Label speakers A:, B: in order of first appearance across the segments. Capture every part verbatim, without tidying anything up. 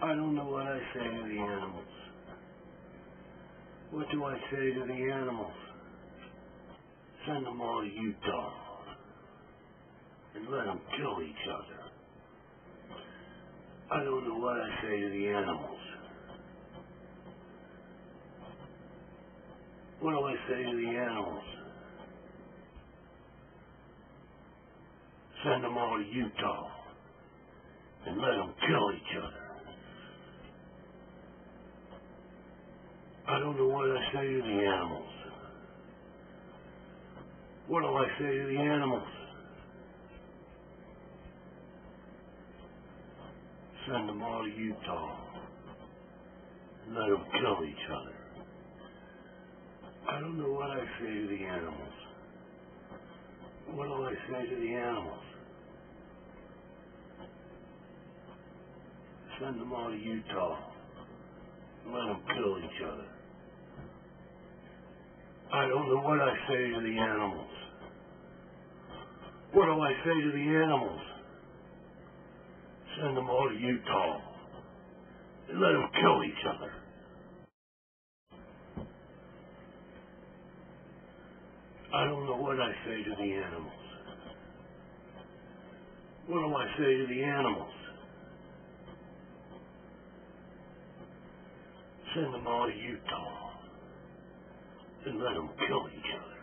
A: I don't know what I say to the animals. What do I say to the animals? Send them all to Utah and let them kill each other. I don't know what I say to the animals. What do I say to the animals? Send them all to Utah and let them kill each other. I don't know what I say to the animals. What do I say to the animals? Send them all to Utah and let them kill each other. I don't know what I say to the animals. What do I say to the animals? Send them all to Utah and let them kill each other. I don't know what I say to the animals. What do I say to the animals? Send them all to Utah and let them kill each other. I don't know what I say to the animals. What do I say to the animals? Send them all to Utah and let them kill each other.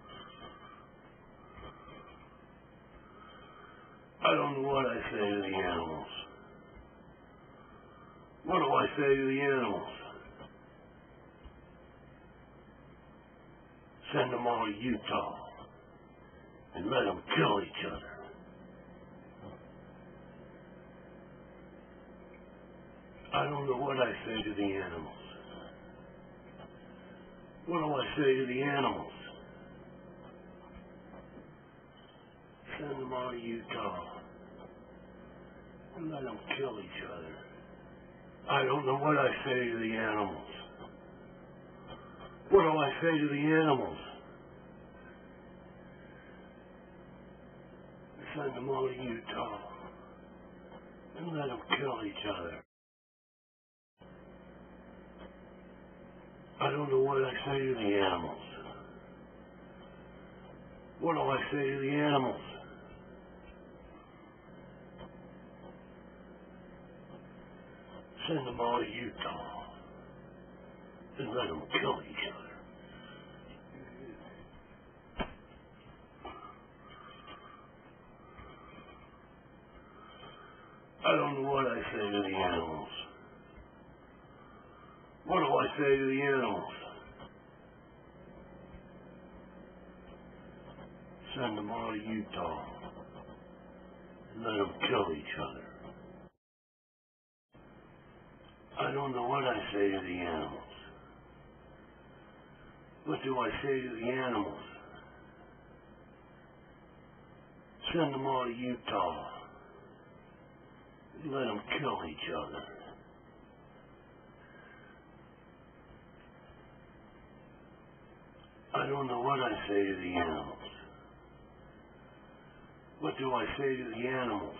A: I don't know what I say to the animals. What do I say to the animals? Send them all to Utah and let them kill each other. I don't know what I say to the animals. What do I say to the animals? Send them all to Utah and let them kill each other. I don't know what I say to the animals. What do I say to the animals? Send them all to Utah and let them kill each other. I don't know what I say to the animals. What do I say to the animals? Send them all to Utah and let them kill each other. I don't know what I say to the animals. What do I say to the animals? Send them all to Utah and let them kill each other. I don't know what I say to the animals. What do I say to the animals? Send them all to Utah and let them kill each other. I don't know what I say to the animals. What do I say to the animals?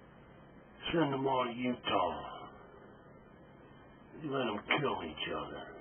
A: Send them all to Utah and let them kill each other.